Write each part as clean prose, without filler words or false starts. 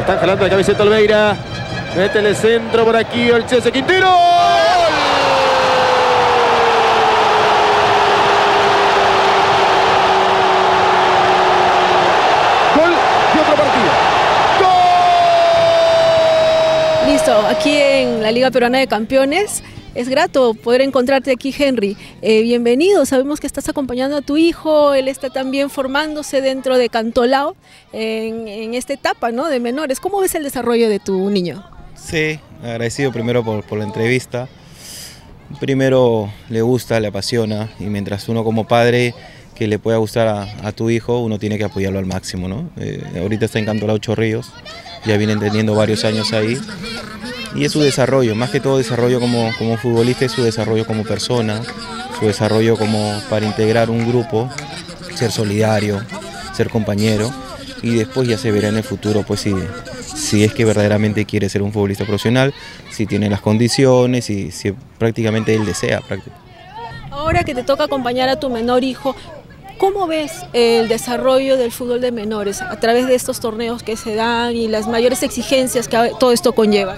Están jalando la camiseta Olveira. Métele centro por aquí el Chese Quintero. ¡Gol! Gol de otro partido. ¡Gol! Listo, aquí en la Liga Peruana de Campeones. Es grato poder encontrarte aquí, Henry. Bienvenido, sabemos que estás acompañando a tu hijo, él está también formándose dentro de Cantolao en esta etapa, ¿no?, de menores. ¿Cómo ves el desarrollo de tu niño? Sí, agradecido primero por la entrevista. Primero le gusta, le apasiona, y mientras uno como padre que le pueda gustar a tu hijo, uno tiene que apoyarlo al máximo, ¿no? Ahorita está en Cantolao Chorrillos, ya viene teniendo varios años ahí. Y es su desarrollo, más que todo desarrollo como futbolista, es su desarrollo como persona, su desarrollo como para integrar un grupo, ser solidario, ser compañero, y después ya se verá en el futuro, pues si es que verdaderamente quiere ser un futbolista profesional, si tiene las condiciones y si prácticamente él desea. Ahora que te toca acompañar a tu menor hijo, ¿cómo ves el desarrollo del fútbol de menores a través de estos torneos que se dan y las mayores exigencias que todo esto conlleva?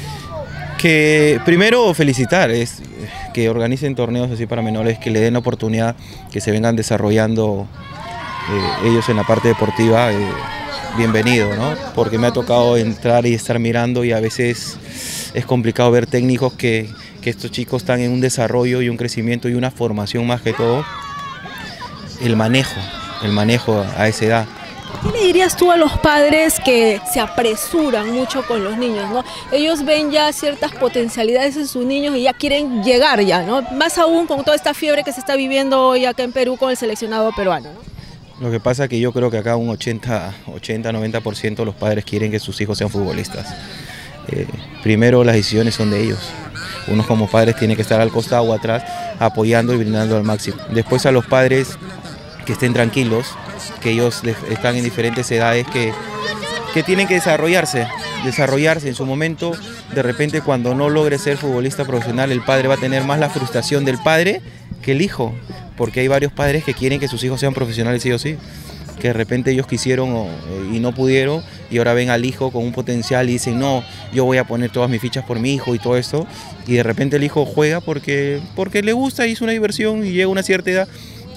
Que primero felicitar, es que organicen torneos así para menores, que le den la oportunidad, que se vengan desarrollando ellos en la parte deportiva, bienvenido, ¿no? Porque me ha tocado entrar y estar mirando, y a veces es complicado ver técnicos que estos chicos están en un desarrollo y un crecimiento y una formación, más que todo, el manejo a esa edad. ¿Qué le dirías tú a los padres que se apresuran mucho con los niños, ¿no? Ellos ven ya ciertas potencialidades en sus niños y ya quieren llegar ya, ¿no? Más aún con toda esta fiebre que se está viviendo hoy acá en Perú con el seleccionado peruano, ¿no? Lo que pasa es que yo creo que acá un 80-90% de los padres quieren que sus hijos sean futbolistas. Primero las decisiones son de ellos. Uno como padres tiene que estar al costado o atrás apoyando y brindando al máximo. Después a los padres que estén tranquilos, que ellos están en diferentes edades que tienen que desarrollarse en su momento. De repente, cuando no logre ser futbolista profesional, el padre va a tener más la frustración del padre que el hijo, porque hay varios padres que quieren que sus hijos sean profesionales sí o sí, que de repente ellos quisieron y no pudieron, y ahora ven al hijo con un potencial y dicen, no, yo voy a poner todas mis fichas por mi hijo y todo esto, y de repente el hijo juega porque le gusta y es una diversión, y llega una cierta edad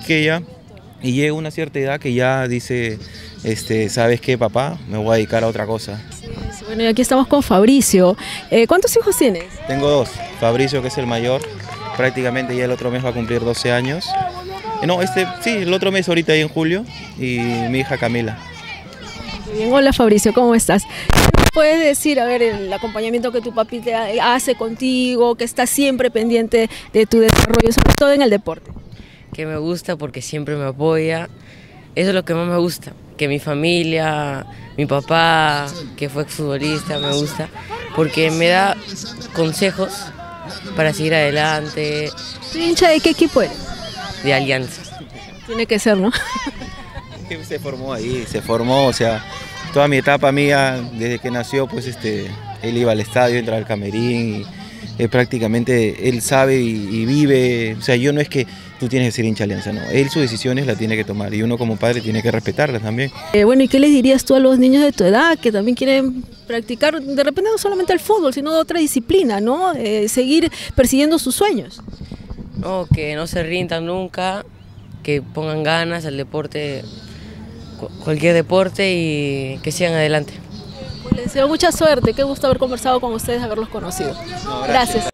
que ya dice, ¿sabes qué, papá? Me voy a dedicar a otra cosa. Sí, bueno, y aquí estamos con Fabricio. ¿Cuántos hijos tienes? Tengo dos. Fabricio, que es el mayor, prácticamente ya el otro mes va a cumplir 12 años. No, sí, el otro mes ahorita ahí en julio, y mi hija Camila. Bien, hola Fabricio, ¿cómo estás? ¿Qué me puedes decir, a ver, el acompañamiento que tu papi te hace contigo, que está siempre pendiente de tu desarrollo, sobre todo en el deporte? Que me gusta porque siempre me apoya, eso es lo que más me gusta, que mi familia, mi papá, que fue exfutbolista, me gusta, porque me da consejos para seguir adelante. ¿Tú hincha de qué equipo eres? De Alianza. Tiene que ser, ¿no? Se formó ahí, o sea, toda mi etapa mía, desde que nació, pues él iba al estadio, entraba al camerín, y prácticamente él sabe y vive. O sea, yo no es que tú tienes que ser hincha Alianza, no, él sus decisiones las tiene que tomar, y uno como padre tiene que respetarlas también. Bueno, ¿y qué les dirías tú a los niños de tu edad que también quieren practicar, de repente no solamente el fútbol, sino otra disciplina, ¿no? Seguir persiguiendo sus sueños. No, que no se rindan nunca, que pongan ganas al deporte, cualquier deporte, y que sigan adelante. Pues les deseo mucha suerte, qué gusto haber conversado con ustedes, haberlos conocido. No, gracias.